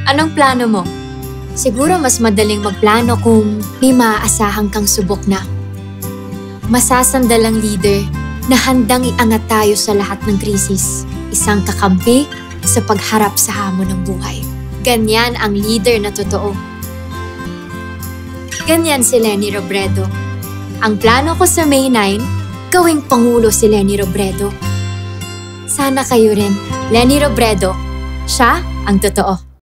Anong plano mo? Siguro mas madaling magplano kung may maaasahang kang subok na. Masasandalang leader na handang iangat tayo sa lahat ng krisis. Isang kakampi sa pagharap sa hamon ng buhay. Ganyan ang leader na totoo. Ganyan si Leni Robredo. Ang plano ko sa May 9, gawing Pangulo si Leni Robredo. Sana kayo rin. Leni Robredo, siya ang totoo.